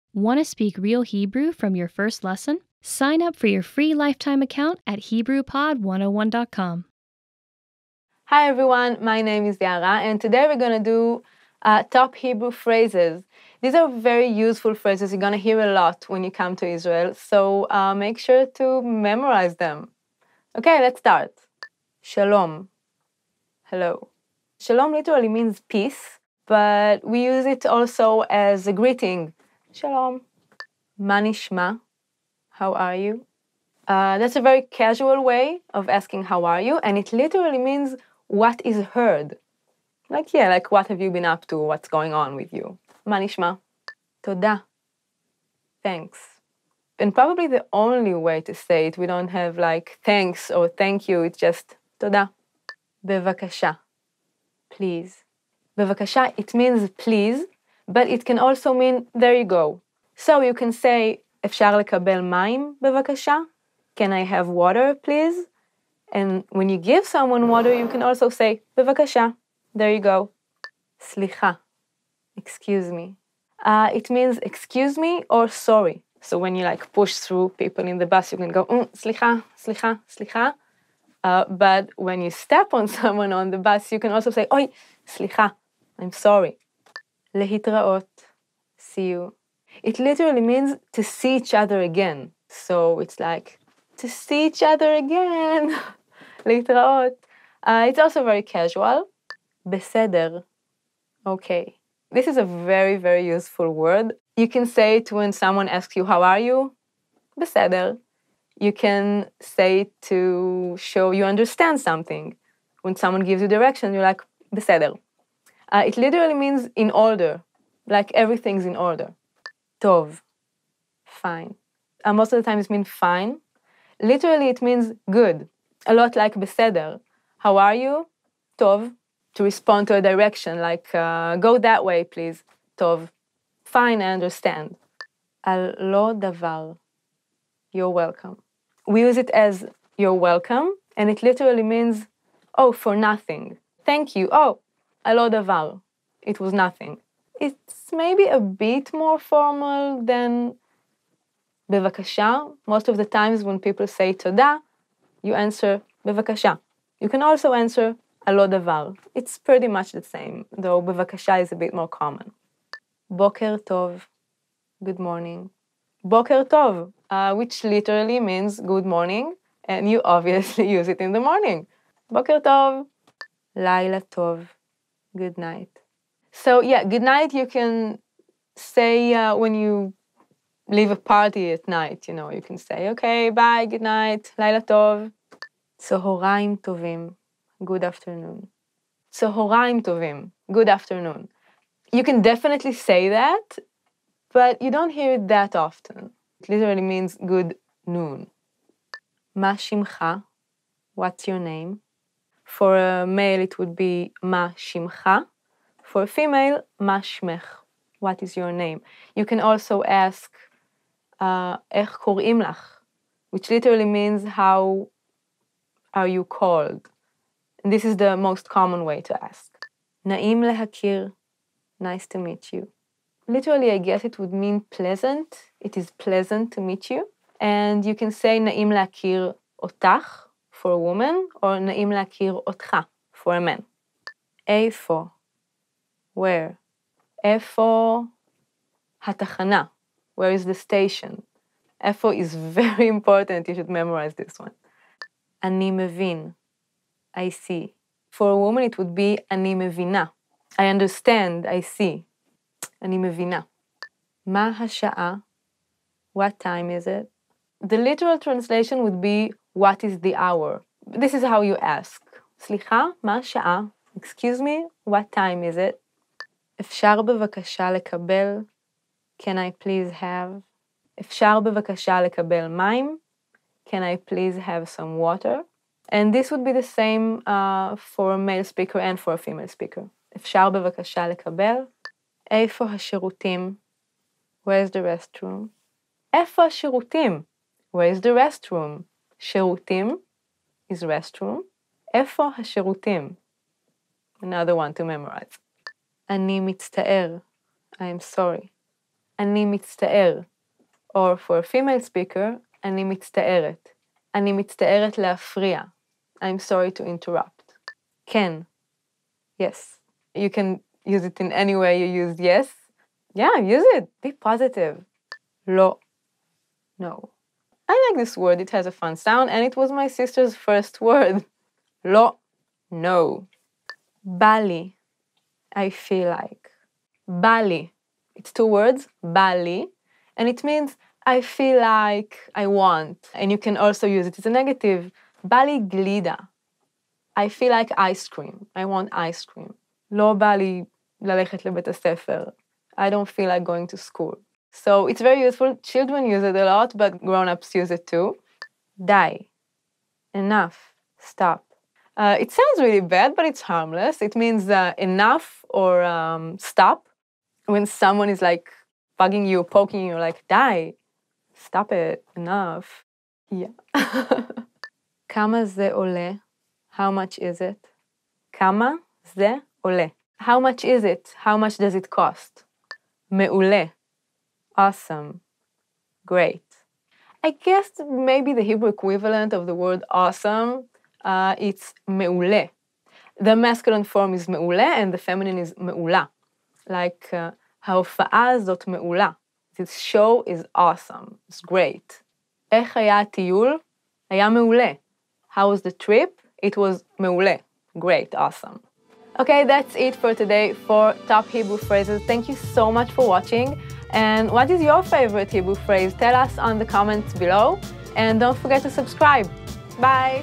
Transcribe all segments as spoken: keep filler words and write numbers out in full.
Want to speak real Hebrew from your first lesson? Sign up for your free lifetime account at hebrew pod one oh one dot com. Hi everyone, my name is Yara, and today we're going to do uh, top Hebrew phrases. These are very useful phrases you're going to hear a lot when you come to Israel, so uh, make sure to memorize them. Okay, let's start. Shalom. Hello. Shalom literally means peace, but we use it also as a greeting. Shalom. Ma nishma? How are you? Uh, that's a very casual way of asking how are you, and it literally means what is heard. Like, yeah, like what have you been up to, what's going on with you. Ma nishma? Toda. Thanks. And probably the only way to say it, we don't have like thanks or thank you, it's just toda. Bevakasha. Please. Bevakasha, it means please, but it can also mean there you go. So you can say, אפשר לקבל מים, בבקשה? Can I have water, please? And when you give someone water, you can also say, בבקשה. There you go. סליחה. Excuse me. Uh, it means excuse me or sorry. So when you like push through people in the bus, you can go, mm, סליחה, סליחה, סליחה. Uh, but when you step on someone on the bus, you can also say, אוי, סליחה, I'm sorry. להתראות. See you. It literally means to see each other again. So it's like, to see each other again. להתראות. Uh, it's also very casual. בסדר. Okay. This is a very, very useful word. You can say it when someone asks you, how are you? בסדר. You can say it to show you understand something. When someone gives you direction, you're like, בסדר. Uh, it literally means in order, like everything's in order. טוב. Fine. Uh, most of the time it means fine. Literally it means good. A lot like בסדר. How are you? טוב. To respond to a direction, like uh, go that way, please. טוב. Fine, I understand. על לא דבר. You're welcome. We use it as you're welcome, and it literally means, oh, for nothing. Thank you. Oh, על לא דבר. It was nothing. It's maybe a bit more formal than בבקשה. Most of the times when people say תודה, you answer בבקשה. You can also answer על לא דבר. It's pretty much the same, though בבקשה is a bit more common. בוקר טוב. Good morning. בוקר טוב, uh, which literally means good morning, and you obviously use it in the morning. בוקר טוב. לילה טוב. Good night. So yeah, good night you can say uh, when you leave a party at night, you know, you can say, okay, bye, good night, לילה טוב. צהריים טובים. Good afternoon. צהריים טובים. Good afternoon. You can definitely say that, but you don't hear it that often. It literally means good noon. מה שמך? What's your name? For a male, it would be מה שמך. For a female, מה שמך? What is your name? You can also ask, uh, איך קוראים לך? Which literally means how are you called? And this is the most common way to ask. נעים להכיר. Nice to meet you. Literally, I guess it would mean pleasant. It is pleasant to meet you. And you can say נעים להכיר אותך for a woman, or נעים להכיר אותך for a man. איפה? Where? איפה התחנה? Where is the station? איפה is very important. You should memorize this one. אני מבין. I see. For a woman, it would be אני מבינה. I understand, I see. אני מבינה. מה השעה? What time is it? The literal translation would be, what is the hour? This is how you ask. סליחה, מה השעה? Excuse me, what time is it? אפשר בבקשה לקבל? Can I please have? אפשר בבקשה לקבל מים? Can I please have some water? And this would be the same uh, for a male speaker and for a female speaker. אפשר בבקשה לקבל? איפה השירותים? Where's the restroom? איפה השירותים? Where's the restroom? שירותים is restroom. איפה השירותים? Another one to memorize. אני מצטער. I am sorry. אני מצטער. Or for a female speaker, אני מצטערת. אני מצטערת להפריע. I'm sorry to interrupt. כן. Yes. You can use it in any way you use yes. Yeah, use it. Be positive. לא. No. I like this word. It has a fun sound, and it was my sister's first word. לא. No. בא לי. I feel like. בא לי. It's two words. בא לי. And it means I feel like I want. And you can also use it as a negative. בא לי גלידה. I feel like ice cream. I want ice cream. לא בא לי ללכת לבית הספר. I don't feel like going to school. So it's very useful. Children use it a lot, but grown-ups use it too. די. Enough. Stop. Uh, it sounds really bad, but it's harmless. It means uh, enough or um, stop. When someone is like bugging you, poking you, like, די. Stop it. Enough. Yeah. כמה זה עולה? How much is it? כמה זה עולה? How much is it? How much does it cost? מעולה. Awesome. Great. I guess maybe the Hebrew equivalent of the word awesome, uh, it's מעולה. The masculine form is מעולה and the feminine is מעולה. Like, uh, ההופעה הזאת מעולה. This show is awesome. It's great. איך היה הטיול? היה מעולה. How was the trip? It was מעולה. Great, awesome. Okay, that's it for today for Top Hebrew Phrases. Thank you so much for watching. And what is your favorite Hebrew phrase? Tell us on the comments below. And don't forget to subscribe. Bye.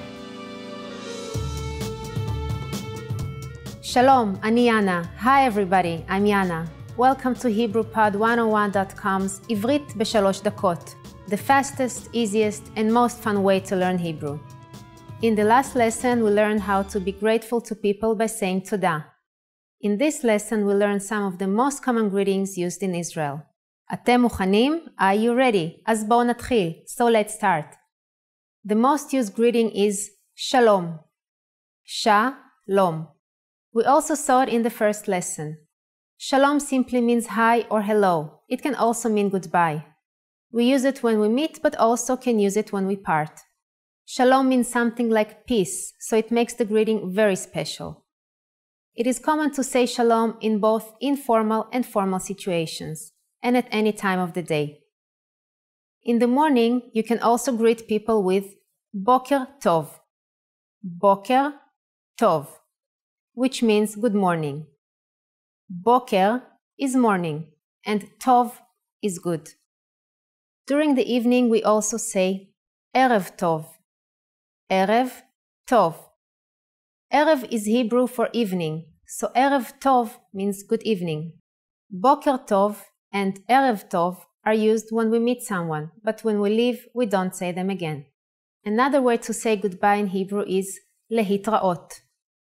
Shalom, אני יאנה. Hi everybody, I'm יאנה. Welcome to Hebrew Pod one oh one dot com's עברית בשלוש דקות, the fastest, easiest, and most fun way to learn Hebrew. In the last lesson, we learned how to be grateful to people by saying תודה. In this lesson, we learned some of the most common greetings used in Israel. אתם מוכנים? Are you ready? אז בואו נתחיל. So let's start. The most used greeting is Shalom. Shalom. We also saw it in the first lesson. Shalom simply means hi or hello. It can also mean goodbye. We use it when we meet, but also can use it when we part. Shalom means something like peace, so it makes the greeting very special. It is common to say shalom in both informal and formal situations, and at any time of the day. In the morning, you can also greet people with Boker Tov. Boker Tov, which means good morning. Boker is morning, and Tov is good. During the evening, we also say Erev Tov. Erev Tov. Erev is Hebrew for evening, so Erev Tov means good evening. Boker Tov and Erev Tov are used when we meet someone, but when we leave, we don't say them again. Another way to say goodbye in Hebrew is lehitraot.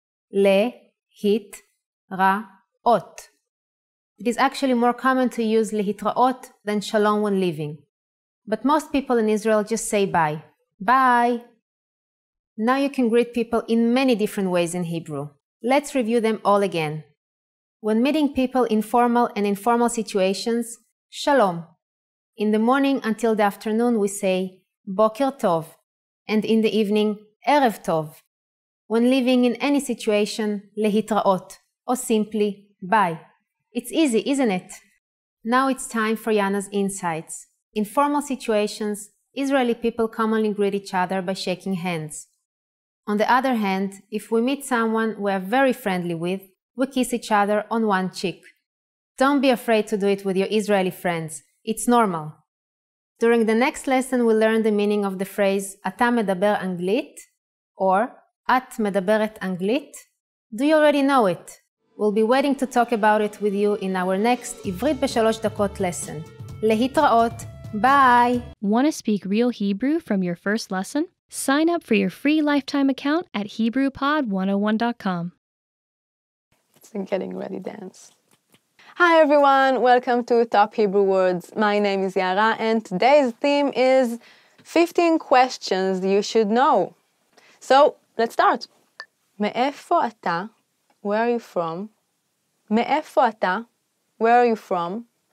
Le-hit-ra-ot. It is actually more common to use lehitraot than shalom when leaving. But most people in Israel just say bye. Bye! Now you can greet people in many different ways in Hebrew. Let's review them all again. When meeting people in formal and informal situations, shalom. In the morning until the afternoon we say boker tov, and in the evening erev tov. When living in any situation, lehitraot, or simply bye. It's easy, isn't it? Now it's time for Yana's insights. In formal situations, Israeli people commonly greet each other by shaking hands. On the other hand, if we meet someone we are very friendly with, we kiss each other on one cheek. Don't be afraid to do it with your Israeli friends. It's normal. During the next lesson, we'll learn the meaning of the phrase אתה מדבר אנגלית or את מדברת אנגלית. Do you already know it? We'll be waiting to talk about it with you in our next עברית בשלוש דקות lesson. להתראות. Bye! Want to speak real Hebrew from your first lesson? Sign up for your free lifetime account at Hebrew Pod one oh one dot com. It's a getting ready dance. Hi everyone, welcome to Top Hebrew Words. My name is Yara and today's theme is fifteen questions you should know. So, let's start. מאיפה אתה? Where are you from? מאיפה אתה? Where are you from?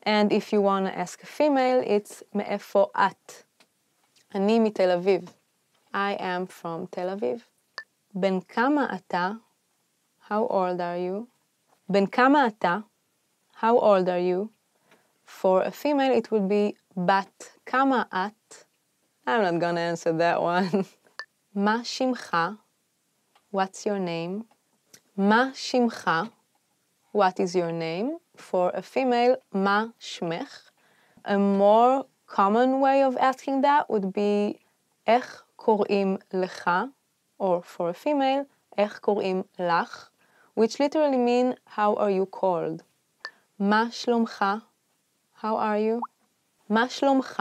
And if you want to ask a female, it's מאיפה את? אני מתל אביב. I am from Tel Aviv. בן כמה אתה? How old are you? בן כמה אתה? How old are you? For a female, it would be בת כמה את? I'm not gonna answer that one. מה שמך? What's your name? מה שמך? What is your name? For a female, מה שמך? A more common way of asking that would be איך קוראים לך? Or for a female, איך קוראים לך? Which literally mean how are you called? מה שלומך? How are you? מה שלומך?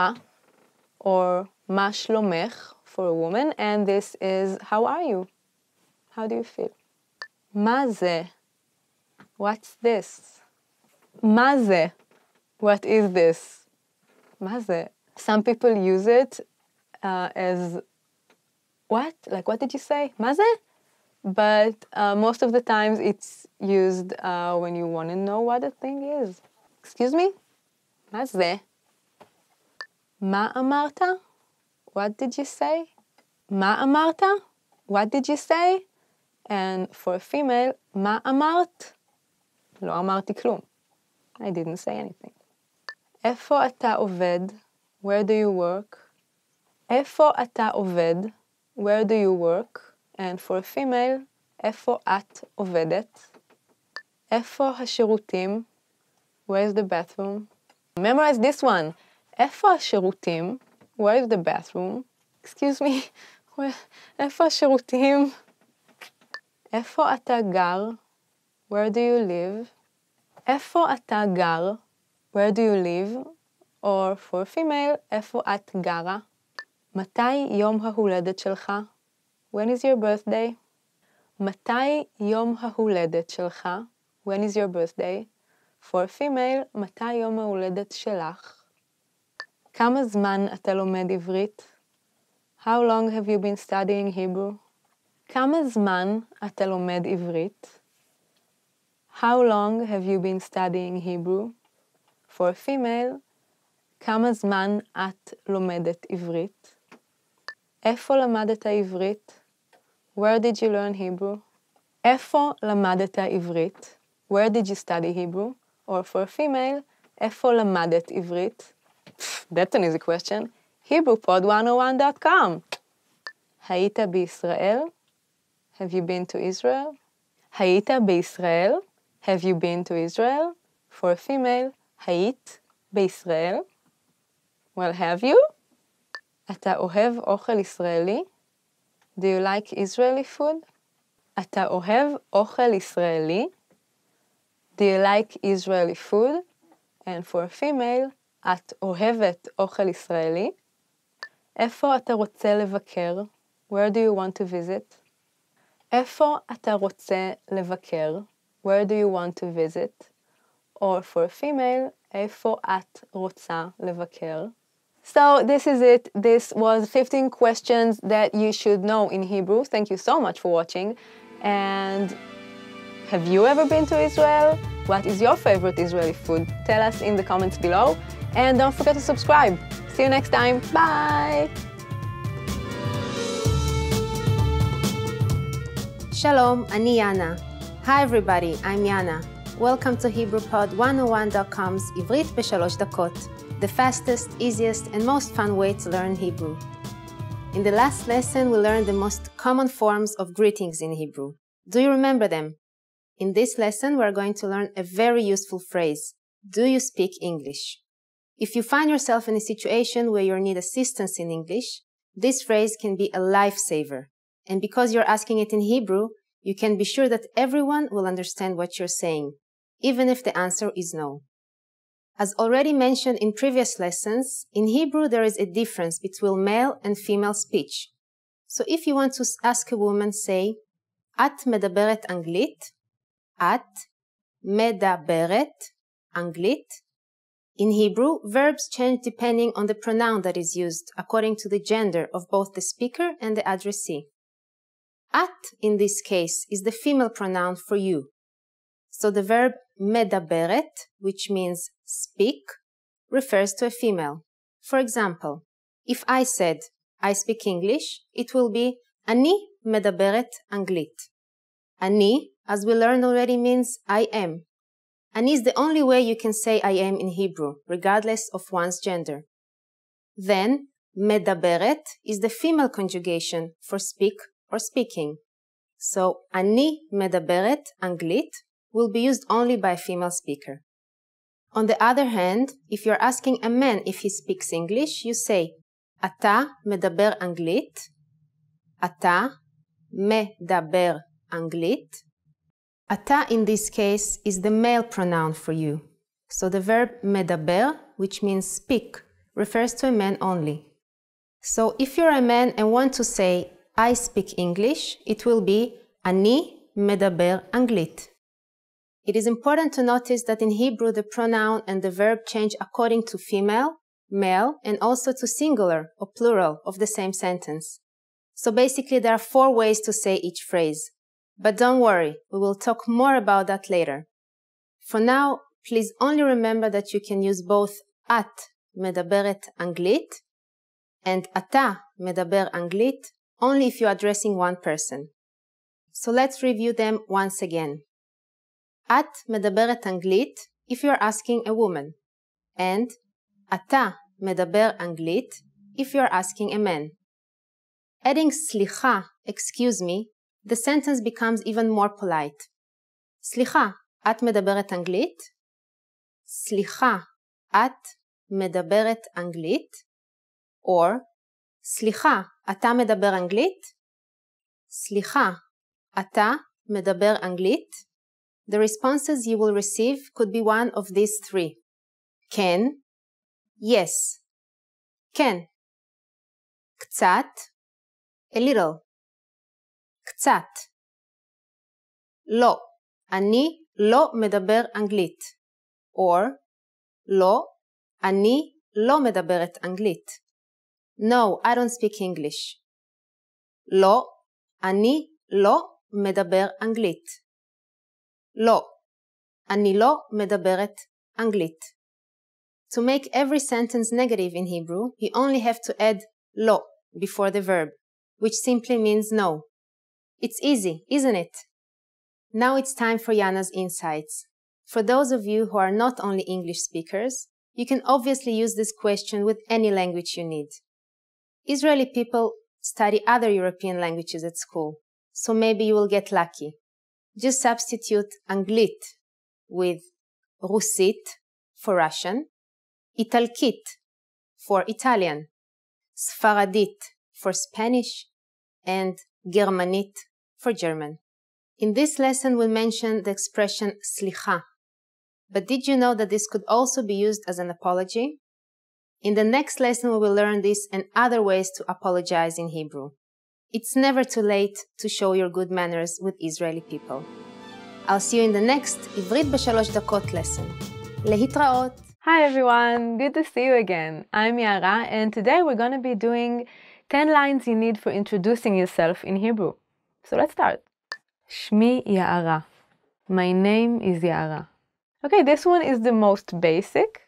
Or מה שלומך for a woman, and this is how are you? How do you feel? מה זה? What's this? מה זה? What is this? מה זה? Some people use it uh, as what? Like, what did you say? מה זה? But uh, most of the times it's used uh, when you want to know what a thing is. Excuse me? מה זה? מה אמרת? What did you say? מה אמרת? What did you say? And for a female, מה אמרת? לא אמרתי כלום. I didn't say anything. איפה אתה עובד? Where do you work? איפה אתה עובד? Where do you work? And for a female, איפה את עובדת? איפה השירותים? Where's the bathroom? Memorize this one. איפה השירותים? Where is the bathroom? Excuse me. איפה השירותים? איפה אתה גר? Where do you live? איפה אתה גר? Where do you live? Or for a female, איפה את גרה? מתי יום ההולדת שלך? When is your birthday? מתי יום ההולדת שלך? When is your birthday? For a female, מתי יום ההולדת שלך? כמה זמן אתה לומד עברית? How long have you been studying Hebrew? כמה זמן אתה לומד עברית? How long have you been studying Hebrew? For a female, כמה זמן את לומדת עברית? איפה למדת עברית? Where did you learn Hebrew? איפה למדת עברית? Where did you study Hebrew? Or for a female, איפה למדת עברית? That's an easy question. hebrew pod one oh one dot com. היית בישראל? Have you been to Israel? היית בישראל? Have you been to Israel? For a female, היית בישראל? Well, have you? אתה אוהב אוכל ישראלי? Do you like Israeli food? אתה אוהב אוכל ישראלי? Do you like Israeli food? And for a female, את אוהבת אוכל ישראלי? איפה אתה רוצה לבקר? Where do you want to visit? איפה אתה רוצה לבקר? Where do you want to visit? Or for a female, איפה את רוצה לבקר? So this is it. This was fifteen questions that you should know in Hebrew. Thank you so much for watching. And have you ever been to Israel? What is your favorite Israeli food? Tell us in the comments below. And don't forget to subscribe. See you next time. Bye! Shalom, אני יאנה. Hi everybody, I'm Yana. Welcome to hebrew pod one oh one dot com's עברית בשלוש דקות, the fastest, easiest, and most fun way to learn Hebrew. In the last lesson, we learned the most common forms of greetings in Hebrew. Do you remember them? In this lesson, we're going to learn a very useful phrase. Do you speak English? If you find yourself in a situation where you need assistance in English, this phrase can be a lifesaver. And because you're asking it in Hebrew, you can be sure that everyone will understand what you're saying, even if the answer is no. As already mentioned in previous lessons, in Hebrew there is a difference between male and female speech. So if you want to ask a woman, say, את מדברת אנגלית? את מדברת אנגלית? In Hebrew, verbs change depending on the pronoun that is used, according to the gender of both the speaker and the addressee. At, in this case, is the female pronoun for you. So the verb מדברת, which means speak, refers to a female. For example, if I said, I speak English, it will be אני מדברת אנגלית. אני, as we learned already, means I am. Ani is the only way you can say I am in Hebrew, regardless of one's gender. Then, מדברת is the female conjugation for speak or speaking. So, אני מדברת אנגלית will be used only by a female speaker. On the other hand, if you're asking a man if he speaks English, you say, אתה מדבר אנגלית, אתה מדבר אנגלית. אתה in this case is the male pronoun for you. So the verb מדבר, which means speak, refers to a man only. So if you're a man and want to say, I speak English, it will be אני מדבר אנגלית. It is important to notice that in Hebrew the pronoun and the verb change according to female, male, and also to singular or plural of the same sentence. So basically there are four ways to say each phrase. But don't worry, we will talk more about that later. For now, please only remember that you can use both את מדברת אנגלית and אתה מדבר אנגלית only if you're addressing one person. So let's review them once again. את מדברת אנגלית if you're asking a woman, and אתה מדבר אנגלית if you're asking a man. Adding סליחה, excuse me, the sentence becomes even more polite. סליחה, את מדברת אנגלית? סליחה, את מדברת אנגלית? Or, סליחה, אתה מדבר אנגלית? סליחה, אתה מדבר אנגלית? The responses you will receive could be one of these three. כן, yes, כן. קצת, a little. קצת. לא, אני לא מדבר אנגלית. Or, לא, אני לא מדברת אנגלית. No, I don't speak English. לא, אני לא מדבר אנגלית. לא, אני לא מדברת אנגלית. To make every sentence negative in Hebrew, you only have to add לא before the verb, which simply means no. It's easy, isn't it? Now it's time for Yana's insights. For those of you who are not only English speakers, you can obviously use this question with any language you need. Israeli people study other European languages at school, so maybe you will get lucky. Just substitute אנגלית with רוסית for Russian, איטלקית for Italian, ספרדית for Spanish, and גרמנית for German. In this lesson, we mentioned the expression סליחה. But did you know that this could also be used as an apology? In the next lesson, we will learn this and other ways to apologize in Hebrew. It's never too late to show your good manners with Israeli people. I'll see you in the next עברית בשלוש דקות lesson. להתראות! Hi everyone, good to see you again. I'm Yara, and today we're going to be doing ten lines you need for introducing yourself in Hebrew. So let's start. Shmi Yara. My name is Yara. Okay, this one is the most basic.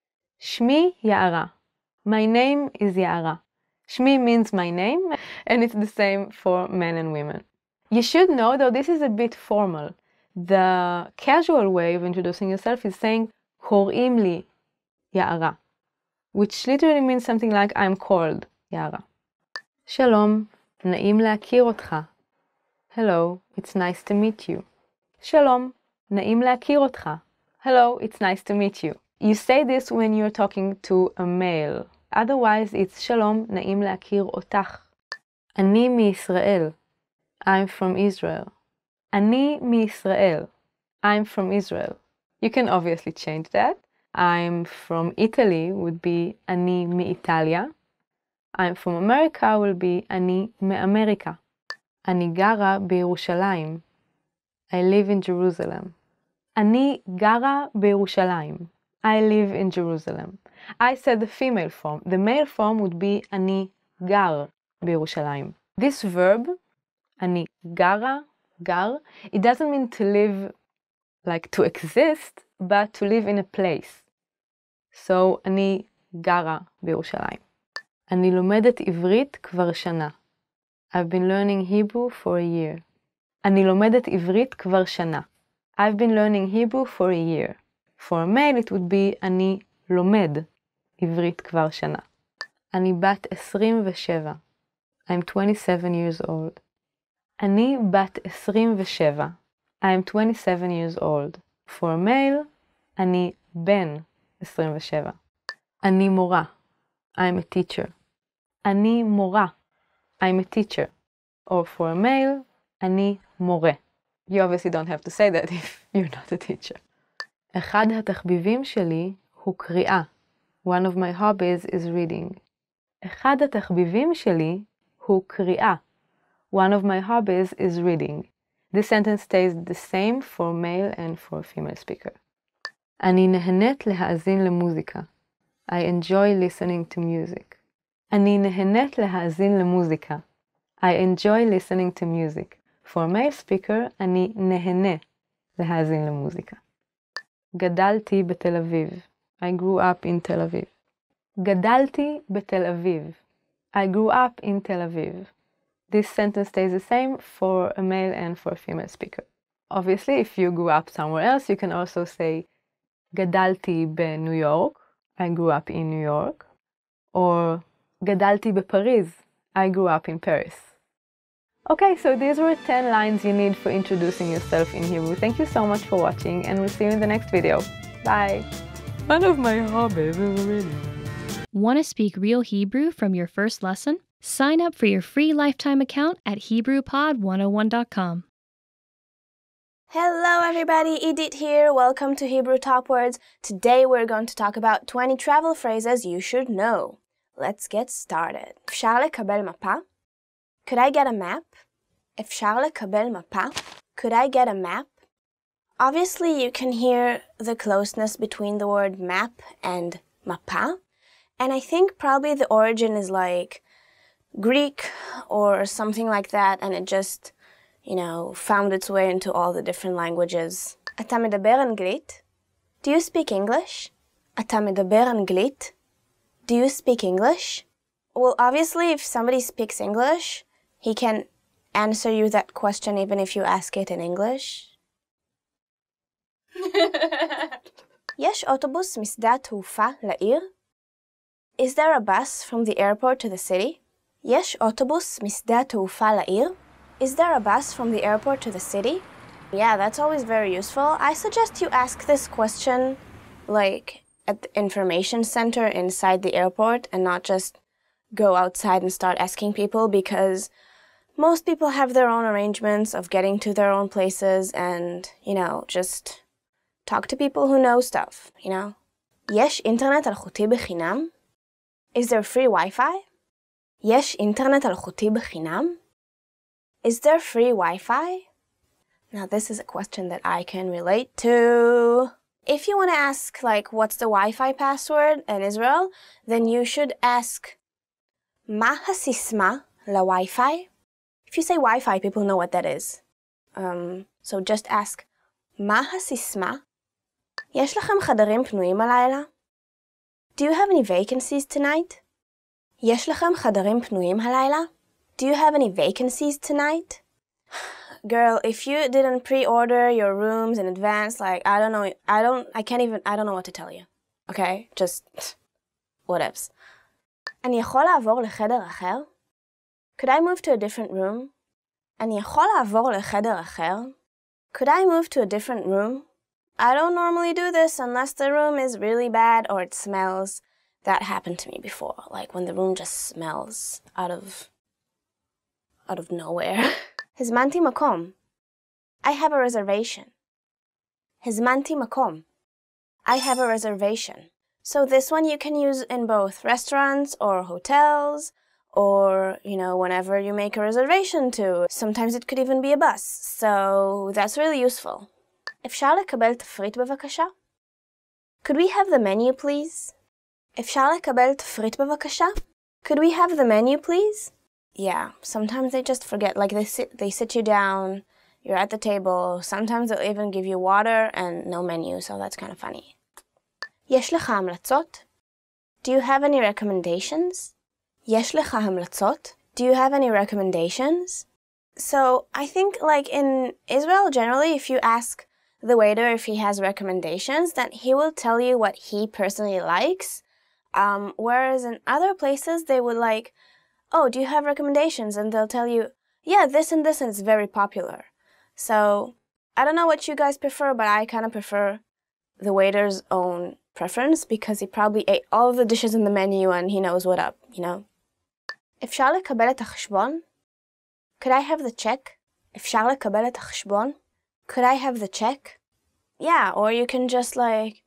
Shmi Yara. My name is Yara. Shmi means my name, and it's the same for men and women. You should know, though, this is a bit formal. The casual way of introducing yourself is saying קוראים לי Yara, which literally means something like I'm called Yara. שלום, נעים להכיר אותך. Hello, it's nice to meet you. שלום, נעים להכיר אותך. Hello, it's nice to meet you. You say this when you're talking to a male. Otherwise, it's שלום, נעים להכיר אותך. אני מישראל. I'm from Israel. אני מישראל. I'm from Israel. You can obviously change that. I'm from Italy would be אני מאיטליה. I'm from America will be אני מאמריקה. אני גרה בירושלים. I live in Jerusalem. אני גרה בירושלים. I live in Jerusalem. I said the female form. The male form would be אני גר בירושלים. This verb, אני גרה, גר, it doesn't mean to live like to exist, but to live in a place. So, אני גרה בירושלים. אני לומדת עברית כבר שנה. I've been learning Hebrew for a year. אני לומדת עברית כבר שנה. I've been learning Hebrew for a year. For a male it would be אני לומד עברית כבר שנה. אני בת עשרים ושבע. I'm twenty-seven years old. אני בת עשרים ושבע. I'm twenty-seven years old. For a male, אני בן עשרים ושבע. אני מורה. I'm a teacher. אני מורה. I'm a teacher. Or for a male, אני מורה. You obviously don't have to say that if you're not a teacher. אחד התחביבים שלי הוא קריאה. One of my hobbies is reading. אחד התחביבים שלי הוא קריאה. One of my hobbies is reading. This sentence stays the same for male and for female speaker. אני נהנית להאזין למוזיקה. I enjoy listening to music. אני נהנית להאזין למוזיקה. I enjoy listening to music. For male speaker, אני נהנה להאזין למוזיקה. גדלתי בתל אביב. I grew up in Tel Aviv. גדלתי בתל אביב. I grew up in Tel Aviv. This sentence stays the same for a male and for a female speaker. Obviously, if you grew up somewhere else, you can also say גדלתי בניו יורק. I grew up in New York. Or גדלתי בפריז. I grew up in Paris. Okay, so these were ten lines you need for introducing yourself in Hebrew. Thank you so much for watching, and we'll see you in the next video. Bye! One of my hobbies is reading. Want to speak real Hebrew from your first lesson? Sign up for your free lifetime account at Hebrew Pod one oh one dot com. Hello everybody, Edith here. Welcome to Hebrew Top Words. Today we're going to talk about twenty travel phrases you should know. Let's get started. אפשר לקבל מפה? Could I get a map? אפשר לקבל מפה? Could I get a map? Obviously, you can hear the closeness between the word map and mapa. And I think probably the origin is like Greek or something like that, and it just, you know, found its way into all the different languages. אתה מדבר אנגלית? Do you speak English? אתה מדבר אנגלית? Do you speak English? Well, obviously, if somebody speaks English, he can answer you that question even if you ask it in English. יש אוטובוס משדה התעופה לעיר? Is there a bus from the airport to the city? יש אוטובוס משדה התעופה לעיר? Is there a bus from the airport to the city? Yeah, that's always very useful. I suggest you ask this question like at the information center inside the airport and not just go outside and start asking people, because most people have their own arrangements of getting to their own places, and, you know, just talk to people who know stuff, you know? יש אינטרנט אלחוטי בחינם? Is there free Wi-Fi? יש אינטרנט אלחוטי בחינם? Is there free Wi-Fi? Now this is a question that I can relate to. If you want to ask, like, what's the Wi-Fi password in Israel, then you should ask, מה הסיסמה ל-Wi-Fi? If you say Wi-Fi, people know what that is. Um, so just ask, מה הסיסמה? יש לכם חדרים פנויים הלילה? Do you have any vacancies tonight? יש לכם חדרים פנויים הלילה? Do you have any vacancies tonight? Girl, if you didn't pre-order your rooms in advance, like, I don't know, I don't, I can't even, I don't know what to tell you. Okay? Just, whatevs. אני יכול לעבור לחדר אחר? Could I move to a different room? אני יכול לעבור לחדר אחר? Could I move to a different room? I don't normally do this unless the room is really bad or it smells. That happened to me before, like when the room just smells out of, out of nowhere. הזמנתי מקום. I have a reservation. הזמנתי מקום. I have a reservation. So this one you can use in both restaurants or hotels, or, you know, whenever you make a reservation to. Sometimes it could even be a bus. So that's really useful. אפשר לקבל תפריט בבקשה? Could we have the menu, please? אפשר לקבל תפריט בבקשה? Could we have the menu, please? Yeah, sometimes they just forget. Like, they sit, they sit you down you're at the table. Sometimes they'll even give you water and no menu, so that's kind of funny. יש לך המלצות? Do you have any recommendations? יש לך המלצות? Do you have any recommendations? So I think like in Israel generally, if you ask the waiter if he has recommendations, then he will tell you what he personally likes. Um, whereas in other places, they would like, oh, do you have recommendations? And they'll tell you, yeah, this and this, and it's very popular. So I don't know what you guys prefer, but I kind of prefer the waiter's own preference because he probably ate all of the dishes in the menu and he knows what up, you know? אפשר לקבל את החשבון? Could I have the check? אפשר לקבל את החשבון? Could I have the check? Yeah, or you can just like...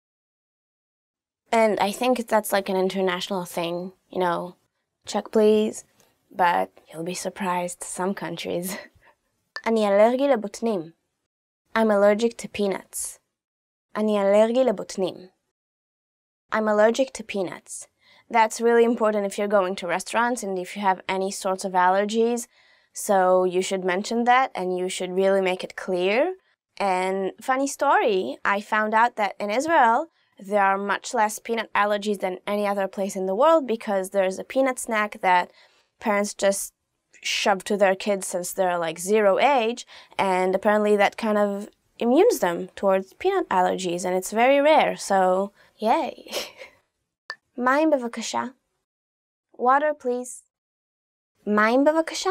And I think that's like an international thing, you know, check please, but you'll be surprised, some countries. אני אלרגי לבוטנים. I'm allergic to peanuts. אני אלרגי לבוטנים. I'm allergic to peanuts. That's really important if you're going to restaurants and if you have any sorts of allergies. So you should mention that and you should really make it clear. And funny story, I found out that in Israel, there are much less peanut allergies than any other place in the world because there's a peanut snack that parents just shove to their kids since they're like zero age. And apparently that kind of immunes them towards peanut allergies and it's very rare. So, yay. מים בבקשה. Water, please. מים בבקשה.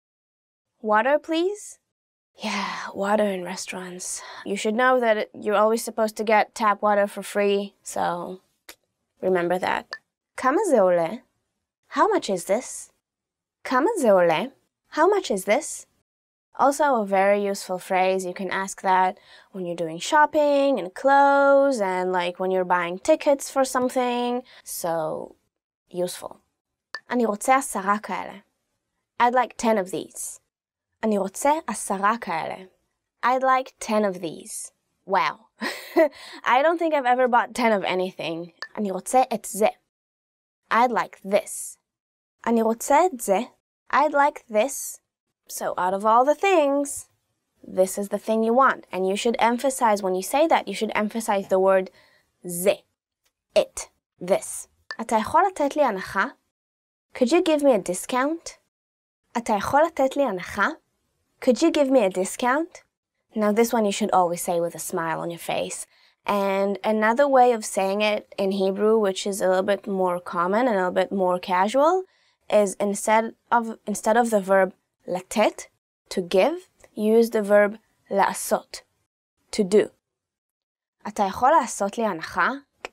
Water, please. Yeah, water in restaurants. You should know that you're always supposed to get tap water for free, so remember that. כמה זה עולה? How much is this? כמה זה עולה? How much is this? Also a very useful phrase. You can ask that when you're doing shopping and clothes and like when you're buying tickets for something. So useful. אני רוצה עשרה כאלה. I'd like ten of these. אני רוצה עשרה כאלה. I'd like ten of these. Wow. I don't think I've ever bought ten of anything. אני רוצה את זה. I'd like this. אני רוצה את זה. I'd like this. So out of all the things, this is the thing you want. And you should emphasize, when you say that, you should emphasize the word זה. It. This. אתה יכול לתת לי הנחה? Could you give me a discount? אתה יכול לתת לי הנחה? Could you give me a discount? Now this one you should always say with a smile on your face. And another way of saying it in Hebrew, which is a little bit more common and a little bit more casual, is instead of instead of the verb לתת, to give, use the verb לעשות, to do. אתה יכול לעשות לי הנחה?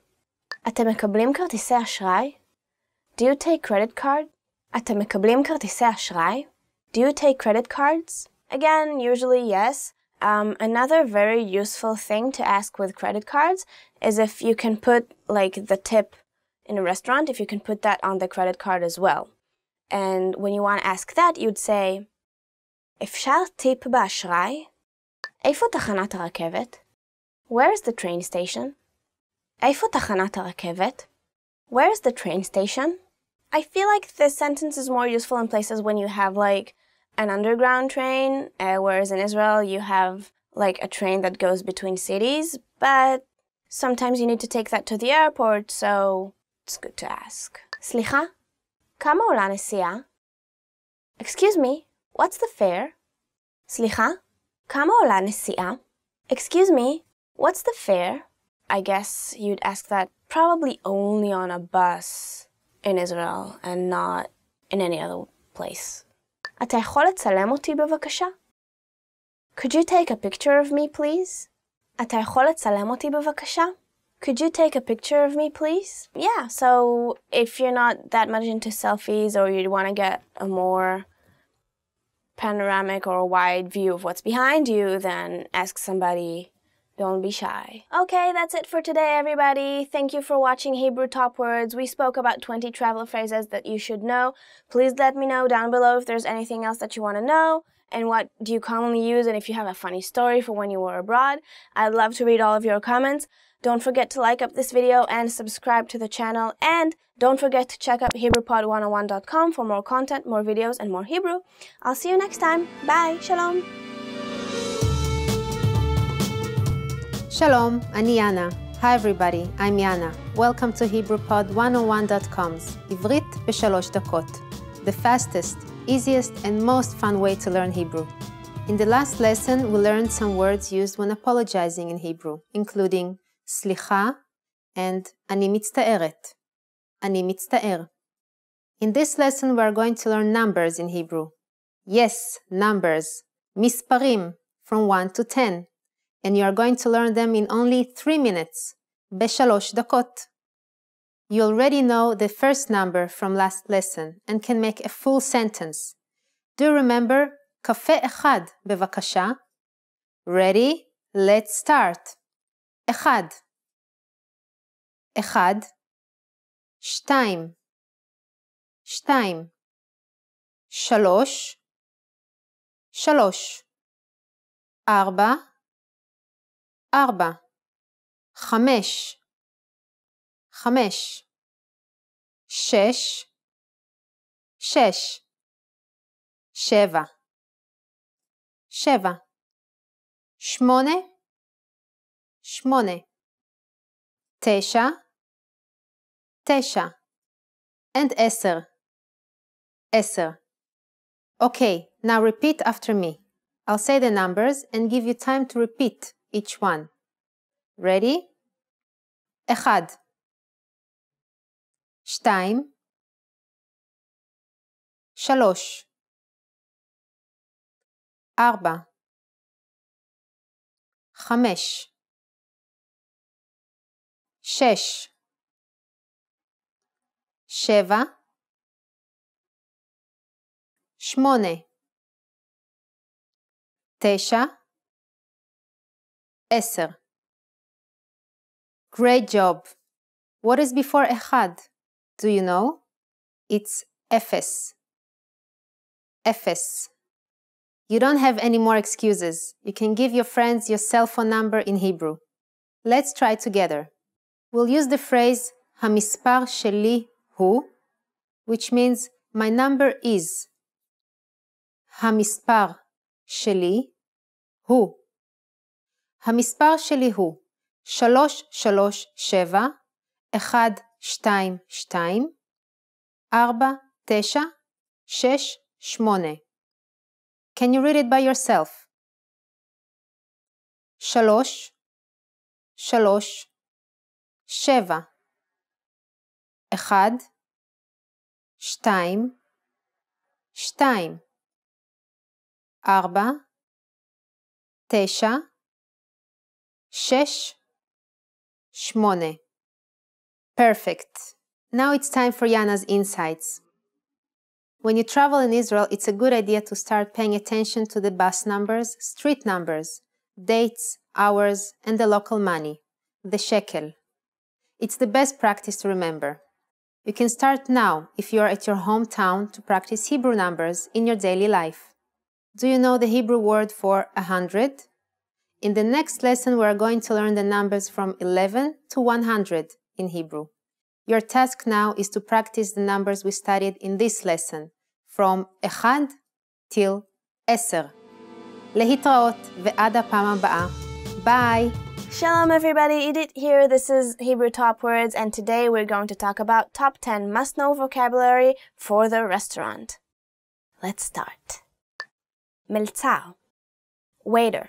אתם מקבלים כרטיסי אשראי? Do you take credit card? אתם מקבלים כרטיסי אשראי? Do you take credit cards? Again, usually yes. Um, another very useful thing to ask with credit cards is if you can put like the tip in a restaurant, if you can put that on the credit card as well. And when you want to ask that, you'd say, אפשר טיפ באשראי? איפה תחנת הרכבת? Where's the train station? איפה תחנת הרכבת? Where's the train station? I feel like this sentence is more useful in places when you have like an underground train, uh, whereas in Israel you have like a train that goes between cities, but sometimes you need to take that to the airport, so it's good to ask. סליחה? כמה עולה נסיעה? Excuse me, what's the fare? סליחה? כמה עולה נסיעה? Excuse me, what's the fare? I guess you'd ask that probably only on a bus in Israel and not in any other place. אתה יכול לצלם אותי בבקשה? Could you take a picture of me, please? אתה יכול לצלם אותי בבקשה? Could you take a picture of me, please? Yeah, so if you're not that much into selfies or you want to get a more panoramic or wide view of what's behind you, then ask somebody. Don't be shy. Okay, that's it for today, everybody. Thank you for watching Hebrew Top Words. We spoke about twenty travel phrases that you should know. Please let me know down below if there's anything else that you want to know and what do you commonly use and if you have a funny story for when you were abroad. I'd love to read all of your comments. Don't forget to like up this video and subscribe to the channel. And don't forget to check out Hebrew Pod one oh one dot com for more content, more videos, and more Hebrew. I'll see you next time. Bye. Shalom. Shalom, אני יאנה. Hi everybody, I'm Yana. Welcome to Hebrew Pod one oh one dot com's עברית בשלוש דקות. The fastest, easiest and most fun way to learn Hebrew. In the last lesson, we learned some words used when apologizing in Hebrew, including סליחה and אני מצטערת. אני מצטער. In this lesson, we are going to learn numbers in Hebrew. Yes, numbers. מספרים, from one to ten. And you are going to learn them in only three minutes. בשלוש דקות. You already know the first number from last lesson and can make a full sentence. Do you remember? קפה אחד, בבקשה. Ready? Let's start. אחד. אחד. שתיים. שתיים. שלוש. שלוש. ארבע. ארבע. חמש. חמש. שש. שש. שבע. שבע. שמונה. שמונה. תשע. תשע. And עשר. עשר. Okay, now repeat after me. I'll say the numbers and give you time to repeat each one. Ready? אחד. שתיים. שלוש. ארבע. חמש. שש. שבע. שמונה. תשע. עשר. Great job. What is before אחד? Do you know? It's אפס. אפס. You don't have any more excuses. You can give your friends your cell phone number in Hebrew. Let's try together. We'll use the phrase המספר שלי הוא, which means my number is. המספר שלי הוא. המספר שלי הוא שלוש שלוש שבע אחד שתיים שתיים ארבע תשע שש שמונה. Can you read it by yourself? שלוש שלוש שבע אחד שתיים שתיים ארבע תשע שש שמונה. Perfect. Now it's time for Yana's insights. When you travel in Israel, it's a good idea to start paying attention to the bus numbers, street numbers, dates, hours, and the local money, the shekel. It's the best practice to remember. You can start now if you are at your hometown to practice Hebrew numbers in your daily life. Do you know the Hebrew word for a hundred? In the next lesson, we are going to learn the numbers from eleven to one hundred in Hebrew. Your task now is to practice the numbers we studied in this lesson, from אחד till עשר. להתראות ועד הפעם הבאה. Bye! Shalom everybody, Edith here. This is Hebrew Top Words, and today we're going to talk about top ten must-know vocabulary for the restaurant. Let's start. מלצר, waiter.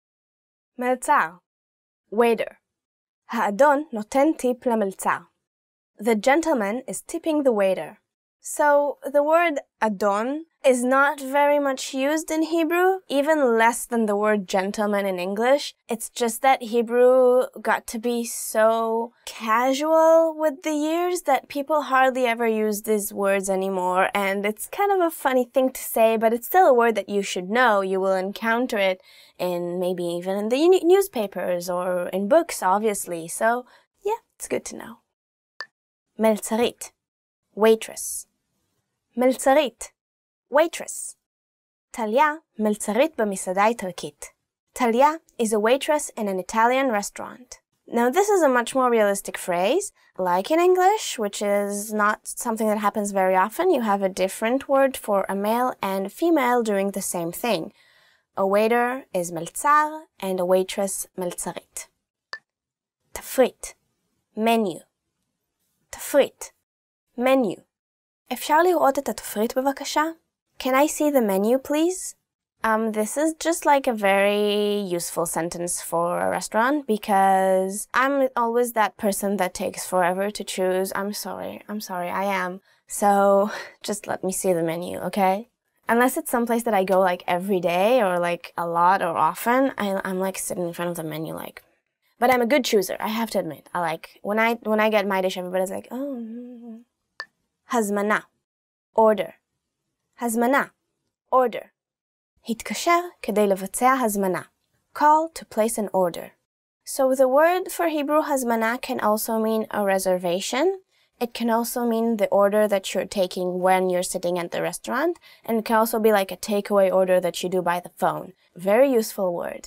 מלצר, waiter. האדון נותן טיפ למלצר. The gentleman is tipping the waiter. So the word adon is not very much used in Hebrew, even less than the word gentleman in English. It's just that Hebrew got to be so casual with the years that people hardly ever use these words anymore. And it's kind of a funny thing to say, but it's still a word that you should know. You will encounter it in maybe even in the newspapers or in books, obviously. So yeah, it's good to know. מלצרית, waitress. מלצרית, waitress. טליה, מלצרית במסעדה איטלקית. טליה is a waitress in an Italian restaurant. Now this is a much more realistic phrase. Like in English, which is not something that happens very often, you have a different word for a male and female doing the same thing. A waiter is מלצר and a waitress מלצרית. תפריט, menu. תפריט, menu. אפשר לראות את התפריט בבקשה? Can I see the menu, please? Um, this is just like a very useful sentence for a restaurant because I'm always that person that takes forever to choose. I'm sorry, I'm sorry, I am. So just let me see the menu, okay? Unless it's someplace that I go like every day or like a lot or often, I, I'm like sitting in front of the menu like. But I'm a good chooser, I have to admit. I like, when I, when I get my dish, everybody's like, oh. הזמנה, order. הזמנה, order. התקשר כדי לבצע הזמנה. Call to place an order. So the word for Hebrew hazmana can also mean a reservation. It can also mean the order that you're taking when you're sitting at the restaurant. And it can also be like a takeaway order that you do by the phone. Very useful word.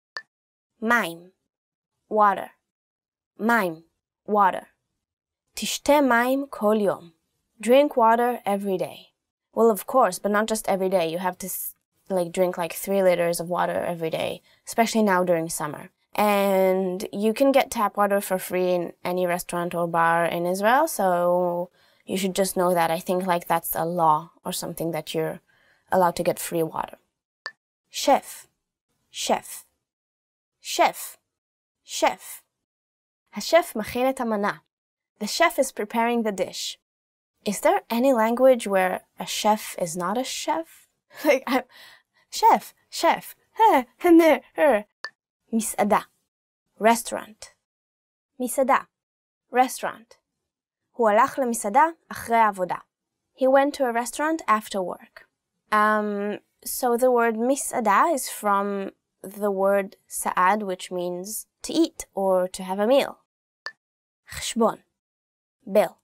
מים, water. מים, water. תשתה מים כל יום. Drink water every day. Well, of course, but not just every day. You have to like drink like three liters of water every day, especially now during summer. And you can get tap water for free in any restaurant or bar in Israel, so you should just know that. I think like that's a law or something that you're allowed to get free water. Chef, chef, chef, chef. השף מכין את המנה. The chef is preparing the dish. Is there any language where a chef is not a chef? Like, I'm, chef, chef, her, her, her. מסעדה, restaurant. מסעדה, restaurant. הוא הלך למסעדה אחרי העבודה. He went to a restaurant after work. Um, so the word מסעדה is from the word sa'ad, which means to eat or to have a meal. חשבון, bill.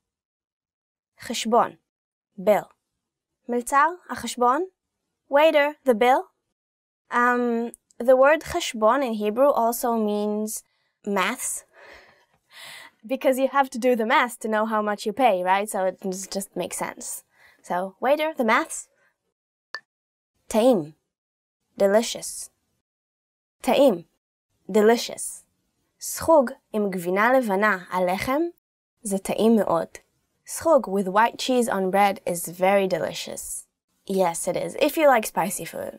חשבון, bill. מלצר, החשבון. Waiter, the bill. Um, the word חשבון in Hebrew also means maths. Because you have to do the math to know how much you pay, right? So it just makes sense. So, waiter, the maths. טעים, delicious. טעים, delicious. סחוג עם גבינה לבנה על לחם זה טעים מאוד. סחוג with white cheese on bread is very delicious. Yes, it is, if you like spicy food.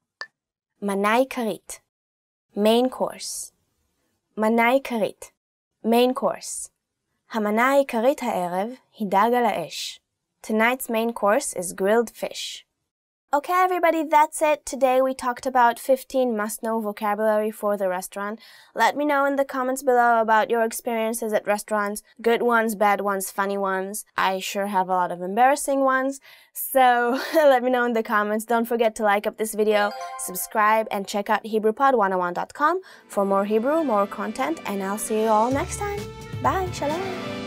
מנה עיקרית, main course. מנה עיקרית, main course. המנה העיקרית הערב היא דג על האש. Tonight's main course is grilled fish. Okay, everybody, that's it. Today we talked about fifteen must-know vocabulary for the restaurant. Let me know in the comments below about your experiences at restaurants. Good ones, bad ones, funny ones. I sure have a lot of embarrassing ones. So let me know in the comments. Don't forget to like up this video, subscribe, and check out Hebrew Pod one oh one dot com for more Hebrew, more content, and I'll see you all next time. Bye, shalom.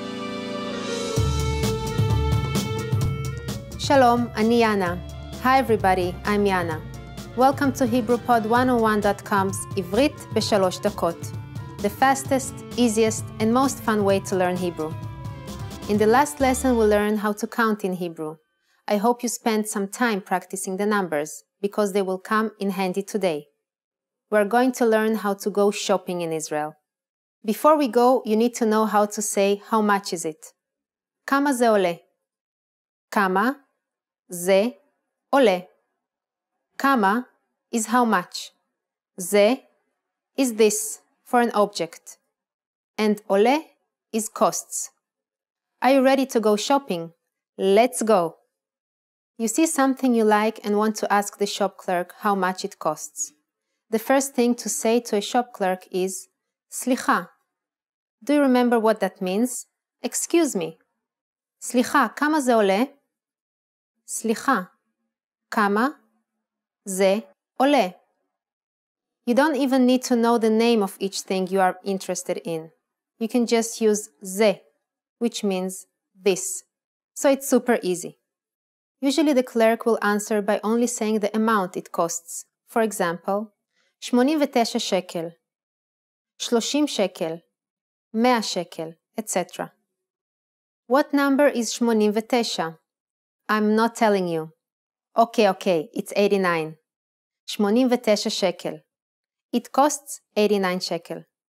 Shalom, אני יאנה. Hi everybody, I'm Yana. Welcome to Hebrew Pod one oh one dot com's עברית בשלוש דקות, the fastest, easiest, and most fun way to learn Hebrew. In the last lesson, we learned how to count in Hebrew. I hope you spent some time practicing the numbers, because they will come in handy today. We're going to learn how to go shopping in Israel. Before we go, you need to know how to say how much is it. כמה זה עולה? כמה זה עולה. כמה is how much. זה is this for an object. And עולה is costs. Are you ready to go shopping? Let's go. You see something you like and want to ask the shop clerk how much it costs. The first thing to say to a shop clerk is סליחה. Do you remember what that means? Excuse me. סליחה, כמה זה עולה? סליחה. כמה זה עולה. You don't even need to know the name of each thing you are interested in. You can just use זה, which means this. So it's super easy. Usually the clerk will answer by only saying the amount it costs. For example, שמונים ותשע שקל, שלושים שקל, מאה שקל, et cetera. What number is שמונים ותשע? I'm not telling you. Okay, okay, it's eighty-nine. שמונים ותשע שקל. It costs eighty-nine shekel.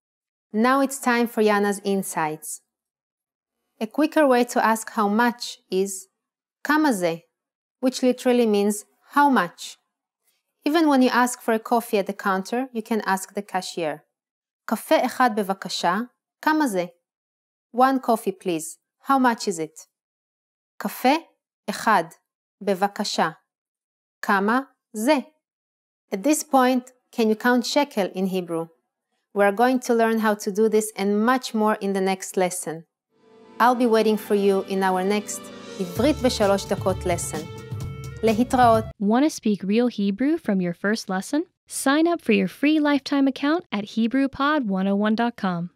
Now it's time for Yana's insights. A quicker way to ask how much is kama ze, which literally means how much. Even when you ask for a coffee at the counter, you can ask the cashier. קפה אחד בבקשה, כמה זה? One coffee please. How much is it? קפה אחד בבקשה. כמה זה? At this point, can you count shekel in Hebrew? We are going to learn how to do this and much more in the next lesson. I'll be waiting for you in our next עברית בשלוש דקות lesson. להתראות. Want to speak real Hebrew from your first lesson? Sign up for your free lifetime account at Hebrew Pod one oh one dot com.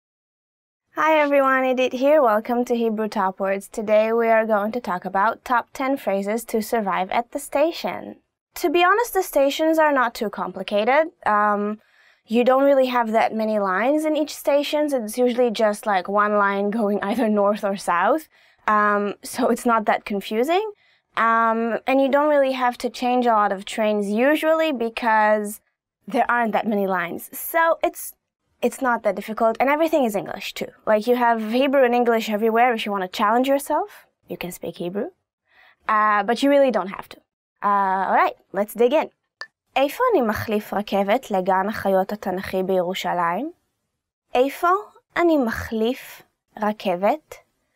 Hi everyone, Edith here. Welcome to Hebrew Top Words. Today we are going to talk about top ten phrases to survive at the station. To be honest, the stations are not too complicated. Um, you don't really have that many lines in each station. It's usually just like one line going either north or south. Um, so it's not that confusing. Um, and you don't really have to change a lot of trains usually because there aren't that many lines. So it's it's not that difficult, and everything is English too. Like you have Hebrew and English everywhere. If you want to challenge yourself, you can speak Hebrew. Uh, but you really don't have to. Uh, alright, let's dig in. איפה אני מחליף רכבת לגן החיות התנ"כי בירושלים? איפה אני מחליף רכבת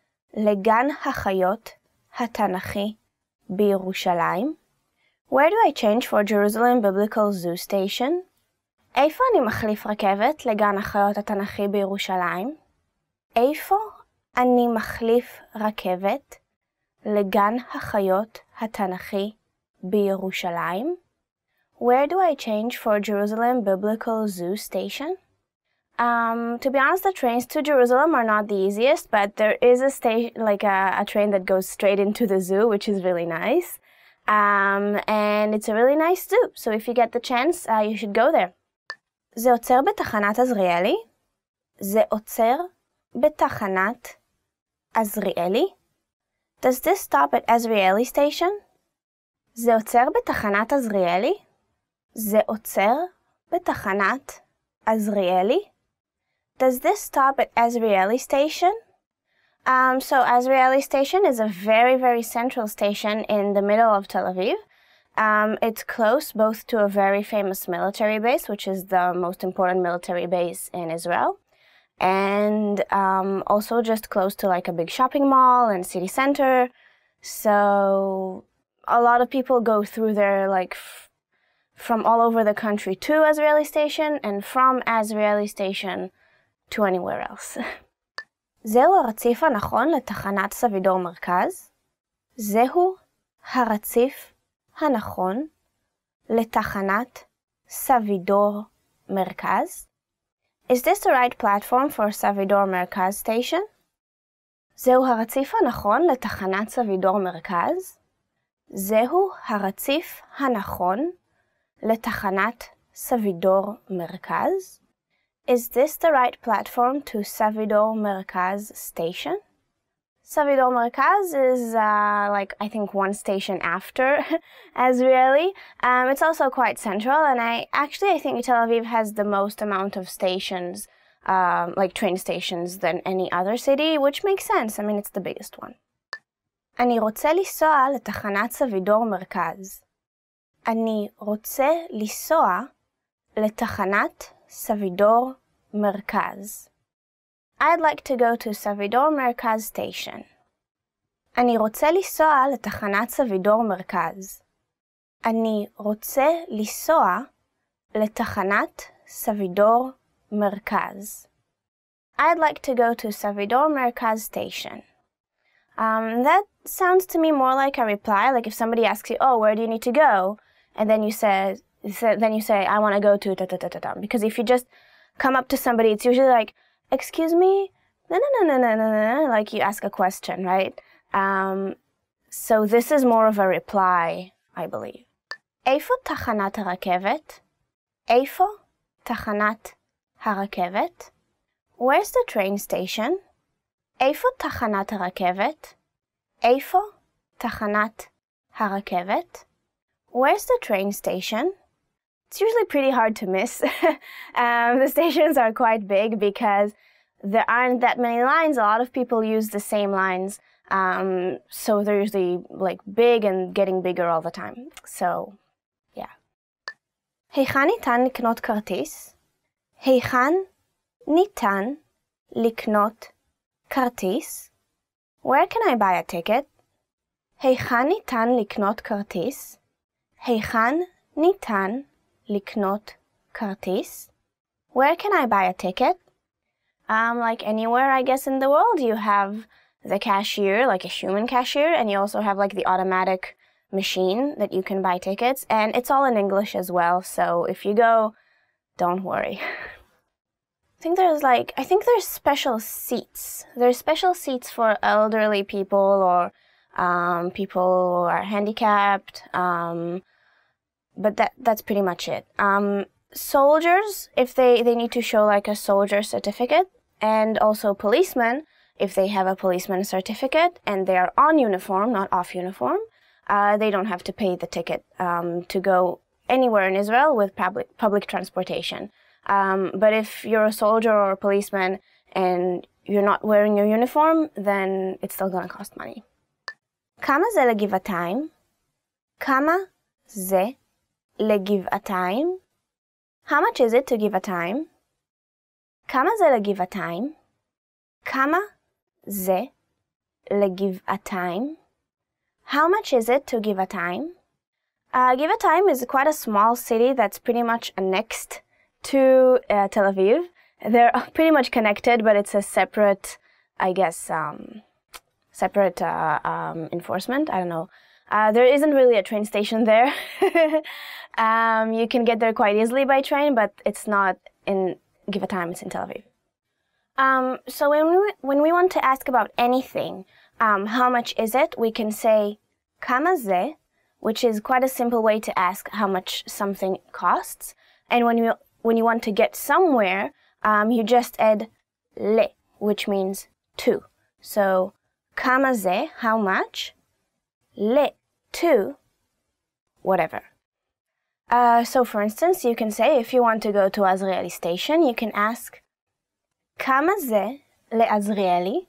לגן החיות התנ"כי בירושלים? Where do I change for Jerusalem Biblical Zoo Station? איפה אני מחליף רכבת לגן החיות התנ"כי בירושלים? איפה אני מחליף רכבת לגן החיות התנ"כי בירושלים? Where do I change for Jerusalem Biblical Zoo Station? Um, to be honest, the trains to Jerusalem are not the easiest, but there is a station, like a, a train that goes straight into the zoo, which is really nice. Um, and it's a really nice zoo, so if you get the chance, uh, you should go there. זה עוצר בתחנת עזריאלי? זה עוצר בתחנת עזריאלי? Does this stop at Azrieli station? זה עוצר בתחנת עזריאלי? זה עוצר בתחנת עזריאלי? Does this stop at Azrieli station? Um, so Azrieli station is a very, very central station in the middle of Tel Aviv. Um, it's close both to a very famous military base, which is the most important military base in Israel, and um, also just close to like a big shopping mall and city center. So a lot of people go through there like f from all over the country to Azrieli station and from Azrieli station to anywhere else. זהו הרציף הנכון לתחנת סבידור מרכז? זהו הרציף הנכון לתחנת סבידור מרכז? Is this the right platform for סבידור מרכז station? זהו הרציף הנכון לתחנת סבידור מרכז? זהו הרציף הנכון לתחנת סבידור מרכז? Is this the right platform to Savidor Merkaz station? Savidor Merkaz is uh, like I think one station after Azrieli. Um, it's also quite central, and I actually I think Tel Aviv has the most amount of stations, um, like train stations, than any other city, which makes sense. I mean, it's the biggest one. אני רוצה לנסוע לתחנת סבידור מרכז. אני רוצה לנסוע לתחנת סבידור מרכז. I'd like to go to סבידור מרכז station. אני רוצה לנסוע לתחנת סבידור מרכז. אני רוצה לנסוע לתחנת סבידור מרכז. I'd like to go to סבידור מרכז station. Um, that sounds to me more like a reply, like if somebody asks you, oh, where do you need to go? And then you say, then you say, I want to go to ta ta ta ta ta. Because if you just come up to somebody, it's usually like, excuse me, no, no, no, no, no, no, no, like you ask a question, right? Um, so this is more of a reply, I believe. איפה תחנת הרכבת? איפה תחנת הרכבת? Where's the train station? איפה תחנת הרכבת? איפה תחנת הרכבת? Where's the train station? it's usually pretty hard to miss. um, the stations are quite big because there aren't that many lines. A lot of people use the same lines. Um, so they're usually like big and getting bigger all the time. So, yeah. היכן ניתן לקנות כרטיס? היכן ניתן לקנות כרטיס? Where can I buy a ticket? היכן ניתן לקנות כרטיס? היכן ניתן לקנות כרטיס? Where can I buy a ticket? Um, like anywhere, I guess, in the world, you have the cashier, like a human cashier, and you also have like the automatic machine that you can buy tickets, and it's all in English as well, so if you go, don't worry. I think there's like, I think there's special seats. There's special seats for elderly people or um, people who are handicapped, um, but that that's pretty much it. Um, soldiers, if they, they need to show like a soldier certificate, and also policemen, if they have a policeman certificate and they are on uniform, not off uniform, uh, they don't have to pay the ticket um, to go anywhere in Israel with public, public transportation. Um, but if you're a soldier or a policeman and you're not wearing your uniform, then it's still going to cost money. כמה זה לגבעתיים? כמה זה לגבעתיים? How much is it to גבעתיים? כמה זה לגבעתיים? כמה זה לגבעתיים? How much is it to גבעתיים? Uh, Givatayim is quite a small city that's pretty much annexed to uh, Tel Aviv. They're pretty much connected, but it's a separate, I guess, um, separate uh, um, enforcement. I don't know. Uh, there isn't really a train station there. um, you can get there quite easily by train, but it's not in Givatayim, it's in Tel Aviv. Um, so when we, when we want to ask about anything, um, how much is it, we can say kama ze, which is quite a simple way to ask how much something costs. And when you when you want to get somewhere, um, you just add le, which means to. So kama ze, how much? Le, to, whatever. Uh, so for instance, you can say if you want to go to Azrieli station, you can ask kama ze le'Azrieli.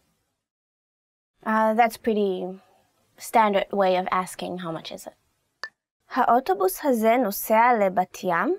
Uh, that's pretty standard way of asking how much is it. האוטובוס הזה נוסע לבת ים?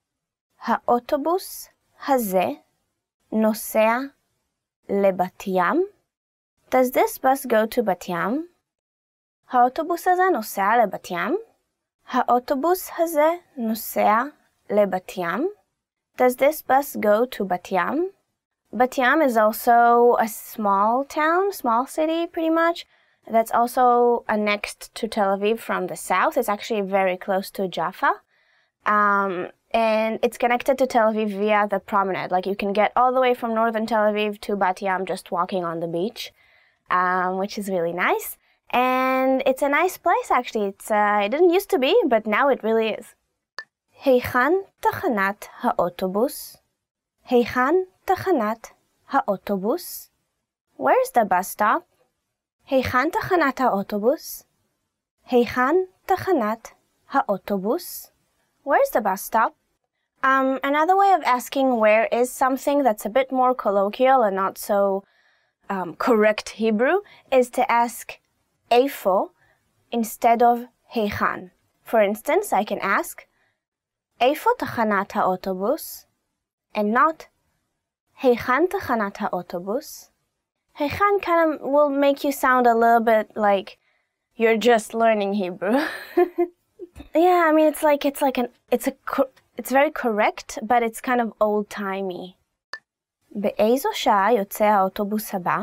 האוטובוס הזה נוסע לבת ים? Does this bus go to בת ים? האוטובוס הזה נוסע לבת ים? האוטובוס הזה נוסע לבת ים? Does this bus go to בת ים? Bat Yam is also a small town, small city pretty much, that's also annexed to Tel Aviv from the south. It's actually very close to Jaffa. Um, and it's connected to Tel Aviv via the promenade. Like you can get all the way from northern Tel Aviv to Bat Yam just walking on the beach, um, which is really nice. And it's a nice place actually. It's, uh, it didn't used to be, but now it really is. היכן תחנת האוטובוס? היכן תחנת האוטובוס? Where's the bus stop? היכן תחנת האוטובוס? היכן תחנת האוטובוס? Where's the bus stop? Um, another way of asking where is something that's a bit more colloquial and not so um, correct Hebrew is to ask איפה instead of היכן. For instance, I can ask איפה תחנת האוטובוס? And not היכן תחנת האוטובוס? היכן kind of will make you sound a little bit like you're just learning Hebrew. Yeah, I mean it's like it's like an it's a it's very correct, but it's kind of old-timey. באיזו שעה יוצא האוטובוס הבא?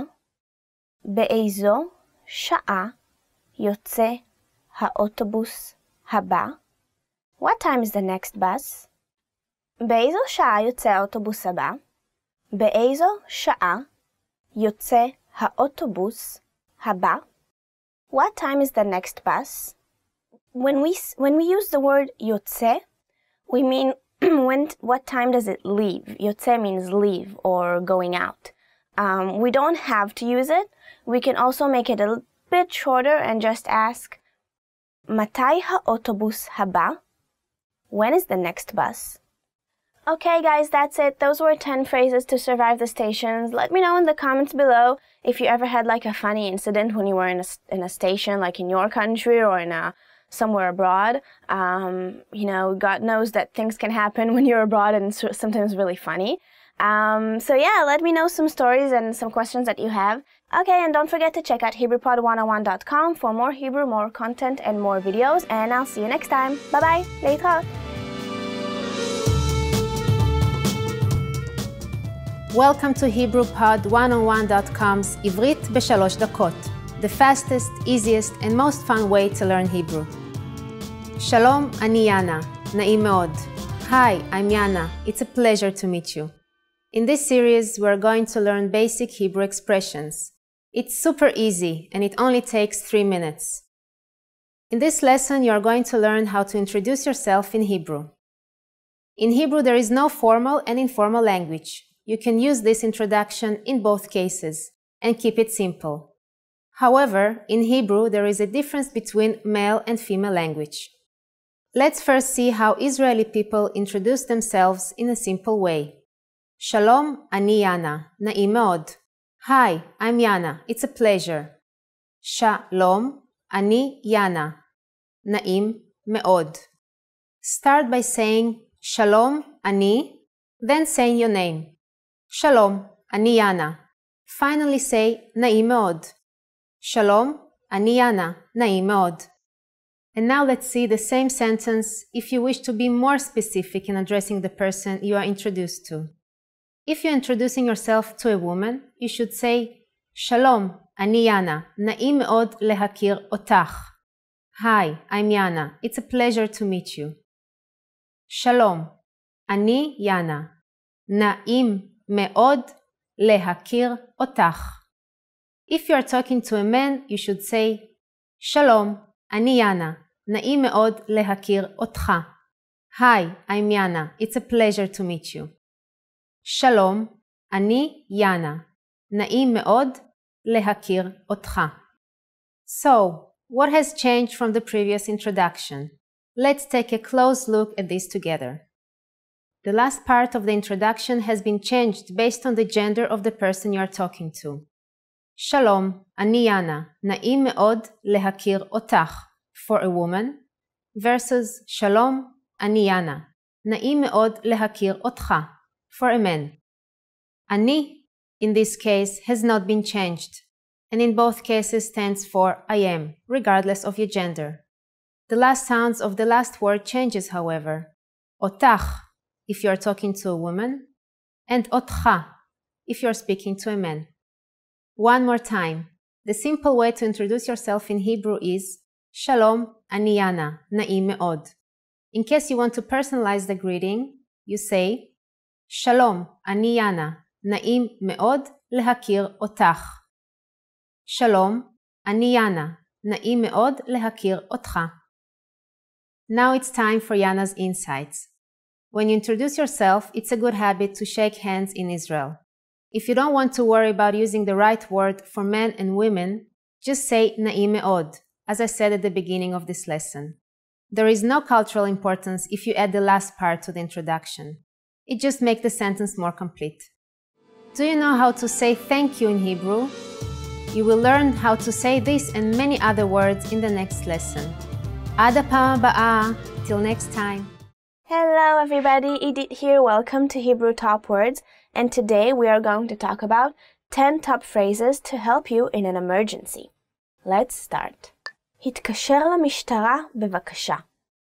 באיזו שעה יוצא האוטובוס הבא? What time is the next bus? באיזו שעה יוצא האוטובוס הבא? באיזו שעה יוצא האוטובוס הבא? What time is the next bus? When we when we use the word יוצא, we mean when what time does it leave? יוצא means leave or going out. Um, we don't have to use it. We can also make it a bit shorter and just ask מתי האוטובוס הבא? When is the next bus? Okay guys, that's it. Those were ten phrases to survive the stations. Let me know in the comments below if you ever had like a funny incident when you were in a, in a station, like in your country or in a, somewhere abroad. Um, you know, God knows that things can happen when you're abroad and it's sometimes really funny. Um, so yeah, let me know some stories and some questions that you have. Okay, and don't forget to check out Hebrew Pod one oh one dot com for more Hebrew, more content, and more videos. And I'll see you next time. Bye-bye. להתראות. Welcome to Hebrew Pod one oh one dot com's עברית בשלוש דקות, the fastest, easiest, and most fun way to learn Hebrew. Shalom, אני יאנה. נעים מאוד. Hi, I'm Yana. It's a pleasure to meet you. In this series, we're going to learn basic Hebrew expressions. It's super easy, and it only takes three minutes. In this lesson, you're going to learn how to introduce yourself in Hebrew. In Hebrew, there is no formal and informal language. You can use this introduction in both cases and keep it simple. However, in Hebrew, there is a difference between male and female language. Let's first see how Israeli people introduce themselves in a simple way. Shalom, אני יאנה. נעים מאוד. Hi, I'm Yana. It's a pleasure. Shalom, אני יאנה. נעים מאוד. Start by saying Shalom, אני, then saying your name. Shalom, אני יאנה. Finally say נעים מאוד. Shalom, אני יאנה. נעים מאוד. And now let's see the same sentence if you wish to be more specific in addressing the person you are introduced to. If you're introducing yourself to a woman, you should say Shalom, אני יאנה. נעים מאוד להכיר אותך. Hi, I'm Yana. It's a pleasure to meet you. Shalom, אני יאנה. נעים מאוד להכיר אותך. If you are talking to a man, you should say Shalom, אני יאנה. נעים מאוד להכיר אותך. Hi, I'm Yana. It's a pleasure to meet you. Shalom, אני יאנה. נעים מאוד להכיר אותך. So, what has changed from the previous introduction? Let's take a close look at this together. The last part of the introduction has been changed based on the gender of the person you are talking to. Shalom, אני יאנה. נעים מאוד להכיר אותך. For a woman, versus Shalom, אני יאנה. נעים מאוד להכיר אותך. For a man. אני, in this case, has not been changed, and in both cases stands for I am, regardless of your gender. The last sounds of the last word changes, however. אותך, if you are talking to a woman, and אותך, if you are speaking to a man. One more time. The simple way to introduce yourself in Hebrew is Shalom, אני יאנה. נעים מאוד. In case you want to personalize the greeting, you say Shalom, אני יאנה. נעים מאוד להכיר אותך. Shalom, אני יאנה. נעים מאוד להכיר אותך. Now it's time for Yana's insights. When you introduce yourself, it's a good habit to shake hands in Israel. If you don't want to worry about using the right word for men and women, just say נעים מאוד, as I said at the beginning of this lesson. There is no cultural importance if you add the last part to the introduction. It just makes the sentence more complete. Do you know how to say thank you in Hebrew? You will learn how to say this and many other words in the next lesson. עד הפעם הבאה. Till next time. Hello everybody, Edith here. Welcome to Hebrew Top Words. And today we are going to talk about ten top phrases to help you in an emergency. Let's start. התקשר למשטרה בבקשה.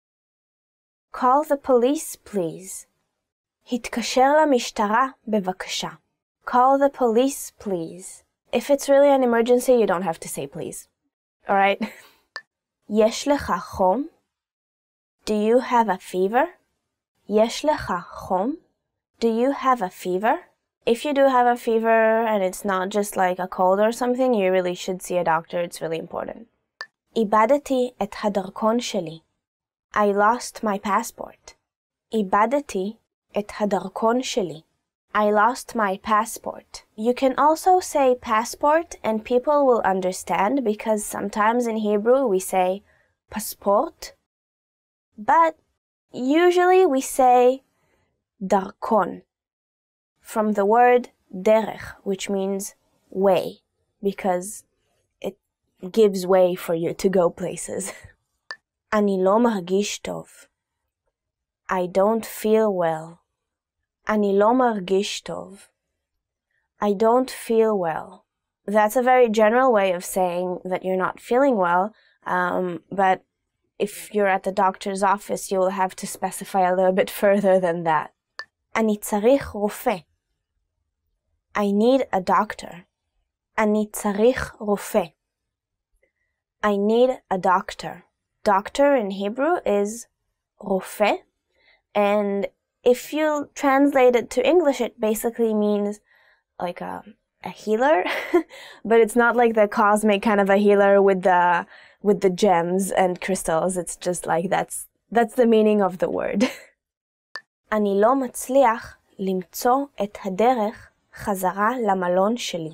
Call the police, please. התקשר למשטרה בבקשה. Call the police, please. If it's really an emergency, you don't have to say please. Alright? יש לך חום? Do you have a fever? יש לך חום? Do you have a fever? If you do have a fever and it's not just like a cold or something, you really should see a doctor. It's really important. איבדתי את הדרכון שלי. I lost my passport. איבדתי את הדרכון שלי. I lost my passport. You can also say passport and people will understand because sometimes in Hebrew we say passport. But Usually we say darkon, from the word derech, which means way, because it gives way for you to go places. אני לא מרגיש טוב. I don't feel well. אני לא מרגיש טוב. I don't feel well. That's a very general way of saying that you're not feeling well, um, but if you're at the doctor's office, you will have to specify a little bit further than that. אני צריך רופא. I need a doctor. אני צריך רופא. I need a doctor. Doctor in Hebrew is רופא, and if you translate it to English, it basically means like a, a healer, but it's not like the cosmic kind of a healer with the with the gems and crystals. It's just like that's that's the meaning of the word. אני לא מצליח למצוא את הדרך חזרה למלון שלי.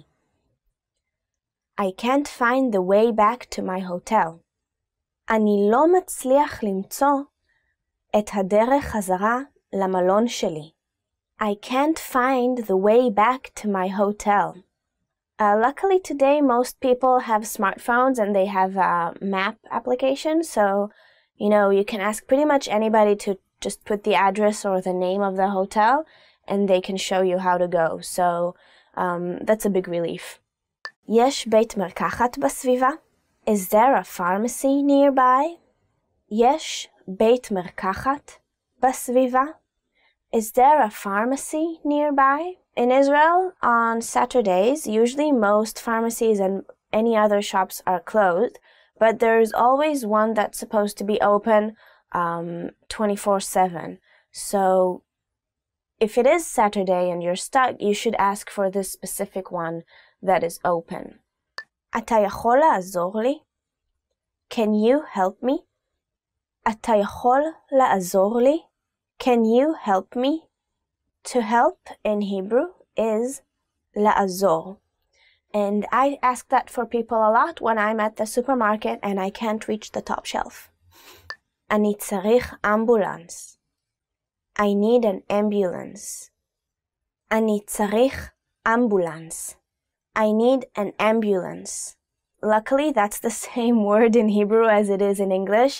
I can't find the way back to my hotel. אני לא מצליח למצוא את הדרך חזרה למלון שלי. I can't find the way back to my hotel. Uh, luckily today, most people have smartphones and they have a map application, so, you know, you can ask pretty much anybody to just put the address or the name of the hotel, and they can show you how to go. So, um, that's a big relief. יש בית מרקחת בסביבה? Is there a pharmacy nearby? יש בית מרקחת בסביבה? Is there a pharmacy nearby? In Israel, on Saturdays, usually most pharmacies and any other shops are closed, but there's always one that's supposed to be open um, twenty-four seven. So if it is Saturday and you're stuck, you should ask for this specific one that is open. אתה יכול לעזור לי? Can you help me? אתה יכול לעזור לי? Can you help me? To help in Hebrew is לעזור. And I ask that for people a lot when I'm at the supermarket and I can't reach the top shelf. אני צריך אמבולנס. I need an ambulance. אני צריך אמבולנס. I need an ambulance. Luckily, that's the same word in Hebrew as it is in English,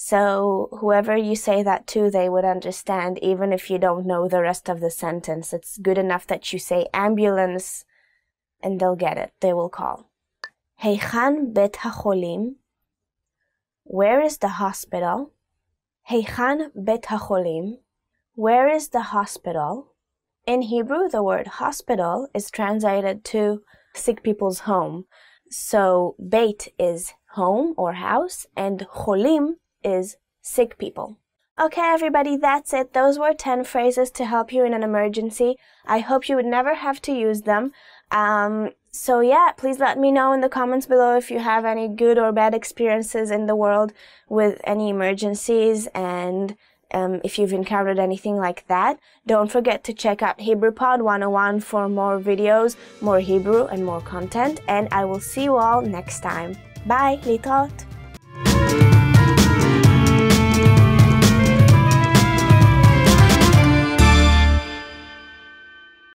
so whoever you say that to, they would understand, even if you don't know the rest of the sentence. It's good enough that you say ambulance, and they'll get it. They will call. היכן בית החולים? Where is the hospital? היכן בית החולים? Where is the hospital? In Hebrew, the word hospital is translated to sick people's home. So beit is home or house, and cholim is sick people. Okay, everybody, that's it. Those were ten phrases to help you in an emergency. I hope you would never have to use them. Um, so yeah, please let me know in the comments below if you have any good or bad experiences in the world with any emergencies, and Um, if you've encountered anything like that. Don't forget to check out Hebrew Pod one oh one for more videos, more Hebrew, and more content. And I will see you all next time. Bye, להתראות.